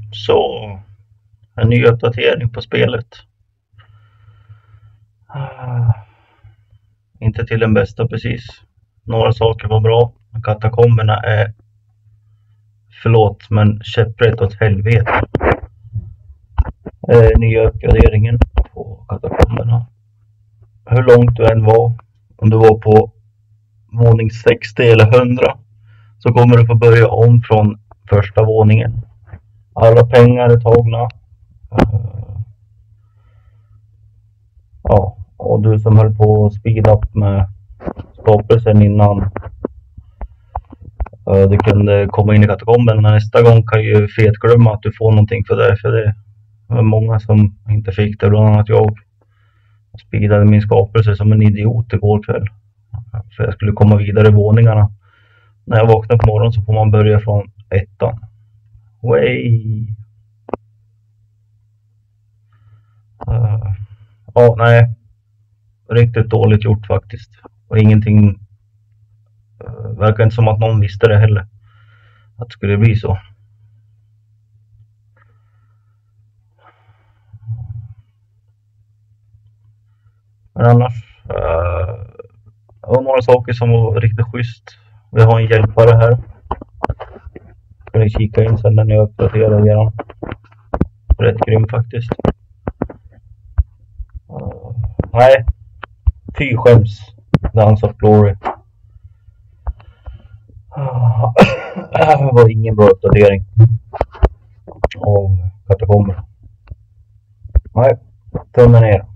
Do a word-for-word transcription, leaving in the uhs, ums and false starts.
Så, en ny uppdatering på spelet. Uh, inte till den bästa precis. Några saker var bra. Katakomberna är, förlåt, men käpprätt åt helvete. Uh, nya uppgraderingen på katakomberna. Hur långt du än var, om du var på våning sextio eller hundra, så kommer du få börja om från första våningen. Alla pengar är tagna. Uh, ja, och du som höll på att speed up med skapelsen innan, uh, du kunde komma in i katakomben. Nästa gång kan ju fetglömma att du får någonting för det. För det var många som inte fick det, bland annat jag. Jag speedade min skapelse som en idiot igår kväll. För jag skulle komma vidare i våningarna. När jag vaknar på morgonen så får man börja från ettan. Way. Uh, ja, nej. Riktigt dåligt gjort faktiskt. Och ingenting. Uh, verkar inte som att någon visste det heller. Att det skulle bli så. Men annars. Uh, det var några saker som var riktigt schysst. Vi har en hjälpare här. Kan ni kika in sen när ni uppdaterar er. Rätt grym faktiskt. Uh, nej. Fy skäms. Dance of Glory. Uh, det var ingen bra uppdatering. Av katakomber. Nej. Tummen ner.